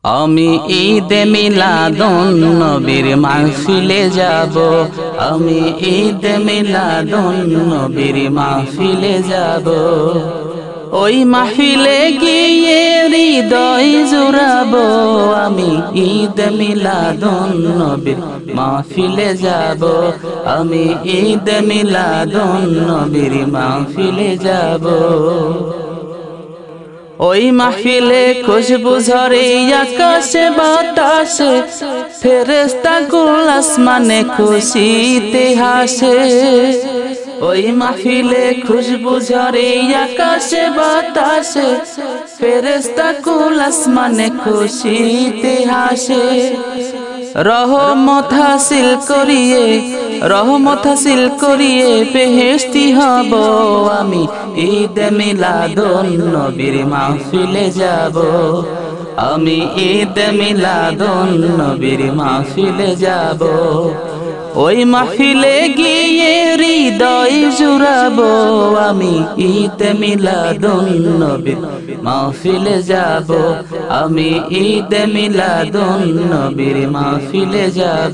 আমি ঈদে মিলাদুন নবীর মাহফিলে যাব, আমি ঈদে মিলাদুন নবীর মাহফিলে যাব। ওই মাহফিলে গিয়ে হৃদয় জুড়াবো, আমি ঈদে মিলাদুন নবীর মাহফিলে যাব, আমি ঈদে মিলাদুন নবীর মাহফিলে যাব। ওই মাহফিলে খুশবু ঝরে আকাশে বাতাসে, ফেরেশতাগুলো আসমানে খুশিতে হাসে। ওই মাহফিলে খুশবু ঝরে আকাশে বাতাসে, ফেরেশতাগুলো আসমানে খুশিতে হাসে। রহমত হাসিল করিয়ে বেহেশতি হব, আমি ঈদে মিলাদুন নবীর মাহফিলে যাব, আমি ঈদে মিলাদুন নবীর মাহফিলে যাব। ওই মাহফিলে গিয়ে হৃদয় জুড়াবো, আমি ঈদে মিলাদুন নবীর মাহফিলে যাব, আমি ঈদে মিলাদুন নবীর মাহফিলে যাব।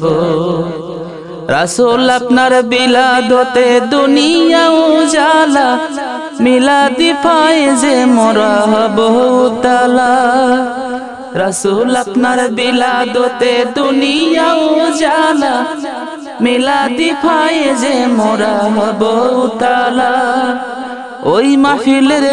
রাসূল আপনার বিলাদতে দুনিয়া উজালা, মিলাদি ফায়েজে মোরা হব তালা। রাসূল আপনার বিলাদতে দুনিয়া উজালা, মিলাদি ফায়েজে মোরা হব তালা। ওই মাহফিলের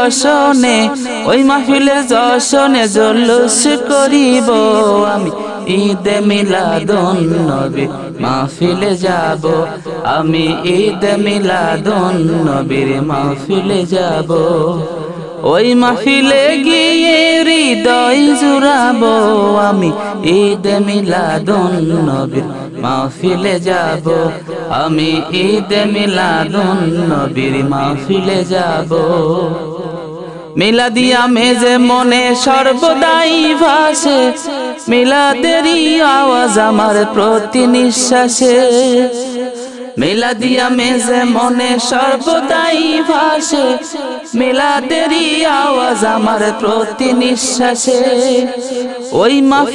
জশনে জলুস করিব, আমি ঈদে মিলাদুন নবীর মাহফিলে যাব, আমি ঈদে মিলাদুন নবীর মাহফিলে যাব। ওই মাহফিলে গিয়ে হৃদয় জুড়াবো, আমি ঈদে মিলাদুন নবীর মাহফিলে যাব, আমি ঈদে মিলাদুন নবীর মাহফিলে যাব। মিলাদিয়া মেজে মনে সর্বদাই ভাসে, মিলাদেরই আওয়াজ আমার প্রতি নিঃশ্বাসে। মিলাদিয়া মেজে মনে সর্বদাই ভাসে, মিলাদেরই আওয়াজ আমার প্রতি নিঃশ্বাসে। ওই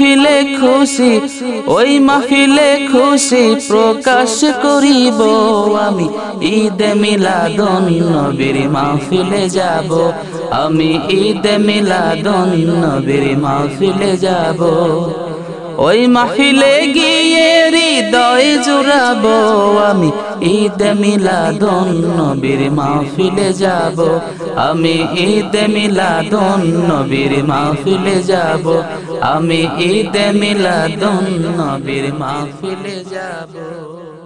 মাহফিলে খুশি প্রকাশ করিব, আমি ঈদে মিলাদুন নবীর মাহফিলে যাব, আমি ঈদে মিলাদুন নবীর মাহফিলে যাব। ওই মাহফিলে গিয়ে হৃদয় জুড়াবো, আমি ঈদে মিলাদুন নবীর মাহফিলে যাব, আমি ঈদে মিলাদুন নবীর মাহফিলে যাব, আমি ঈদে মিলাদুন নবীর মাহফিলে যাব।